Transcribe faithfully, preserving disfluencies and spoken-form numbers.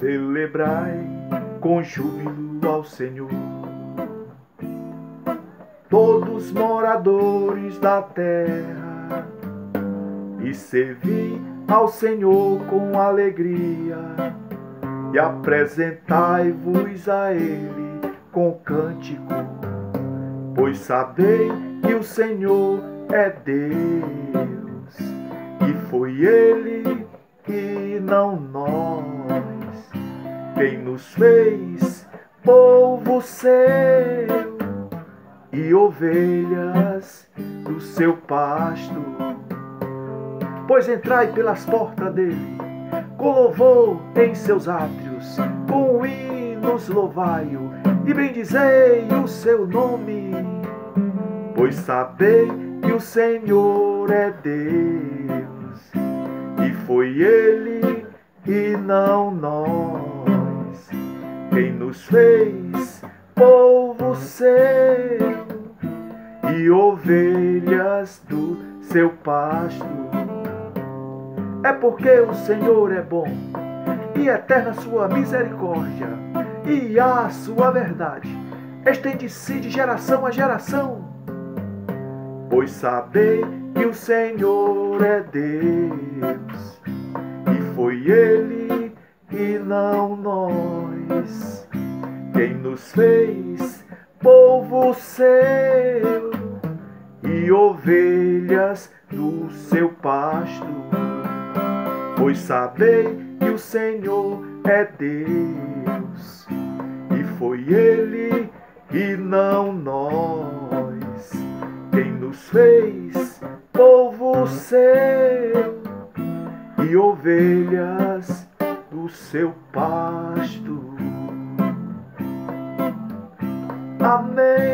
Celebrai com júbilo ao Senhor, todos moradores da terra, e servi ao Senhor com alegria, e apresentai-vos a Ele com cântico, pois sabei que o Senhor é Deus, e foi Ele e não nós quem nos fez povo seu e ovelhas do seu pasto. Pois entrai pelas portas dele com louvor em seus átrios, com hinos louvai-o e bendizei o seu nome, pois sabei que o Senhor é Deus, e foi Ele e não nós quem nos fez povo seu e ovelhas do seu pasto. É porque o Senhor é bom e eterna sua misericórdia, e a sua verdade estende-se de geração a geração. Pois sabei que o Senhor é Deus, e foi Ele e não nós quem nos fez povo seu e ovelhas do seu pasto. Pois sabei que o Senhor é Deus, e foi Ele e não nós quem nos fez povo seu e ovelhas do seu pasto. Amém.